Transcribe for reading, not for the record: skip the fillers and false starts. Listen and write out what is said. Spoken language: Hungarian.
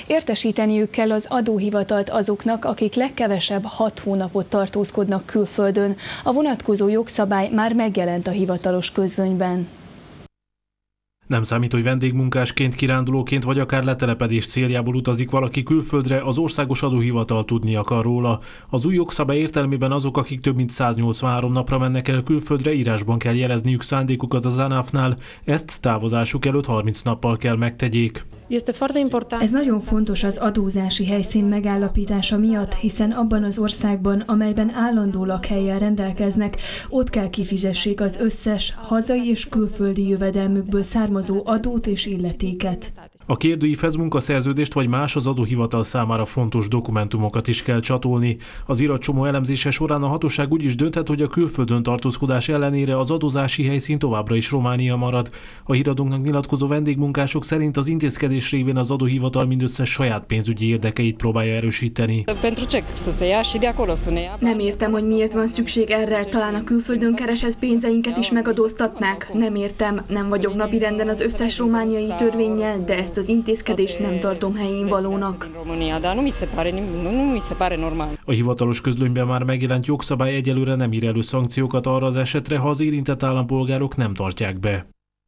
Értesíteniük kell az adóhivatalt azoknak, akik legkevesebb 6 hónapot tartózkodnak külföldön. A vonatkozó jogszabály már megjelent a hivatalos közlönyben. Nem számít, hogy vendégmunkásként, kirándulóként vagy akár letelepedés céljából utazik valaki külföldre, az országos adóhivatal tudni akar róla. Az új jogszabály értelmében azok, akik több mint 183 napra mennek el külföldre, írásban kell jelezniük szándékukat az ANAF-nál, ezt távozásuk előtt 30 nappal kell megtegyék. Ez nagyon fontos az adózási helyszín megállapítása miatt, hiszen abban az országban, amelyben állandó lakhellyel rendelkeznek, ott kell kifizessék az összes hazai és külföldi jövedelmükből származó adót és illetéket. A kérdőívhez munkaszerződést vagy más az adóhivatal számára fontos dokumentumokat is kell csatolni. Az iratcsomó elemzése során a hatóság úgy is dönthet, hogy a külföldön tartózkodás ellenére az adózási helyszín továbbra is Románia marad. A híradónknak nyilatkozó vendégmunkások szerint az intézkedés révén az adóhivatal mindössze saját pénzügyi érdekeit próbálja erősíteni. Nem értem, hogy miért van szükség erre, talán a külföldön keresett pénzeinket is megadóztatnák. Nem értem, nem vagyok napirenden az összes romániai törvénnyel, de ezt az intézkedést nem tartom helyén valónak. A hivatalos közlönyben már megjelent jogszabály egyelőre nem ír elő szankciókat arra az esetre, ha az érintett állampolgárok nem tartják be.